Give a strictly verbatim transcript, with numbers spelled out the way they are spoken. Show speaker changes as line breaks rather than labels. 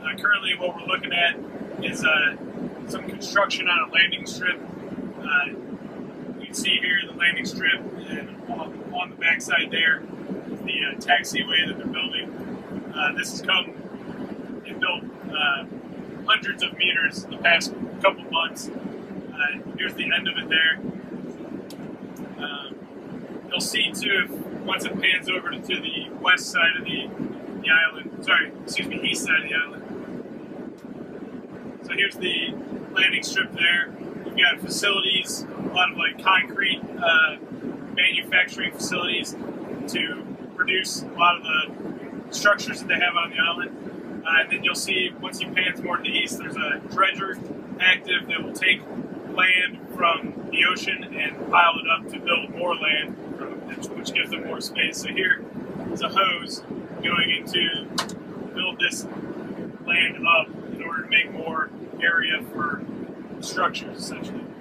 Uh, currently, what we're looking at is uh, some construction on a landing strip. Uh, you can see here the landing strip, and on, on the backside there is the uh, taxiway that they're building. Uh, this has come and built uh, hundreds of meters in the past couple months. Uh, here's the end of it there. Um, you'll see too, if, once it pans over to, to the west side of the, the island, sorry, excuse me, east side of the island. So here's the landing strip there. We've got facilities, a lot of like concrete uh, manufacturing facilities to produce a lot of the structures that they have on the island. Uh, and then you'll see, once you pan more to the east, there's a dredger active that will take land from the ocean and pile it up to build more land, which gives them more space. So here is a hose going into build this land up in order to make more area for structures, essentially.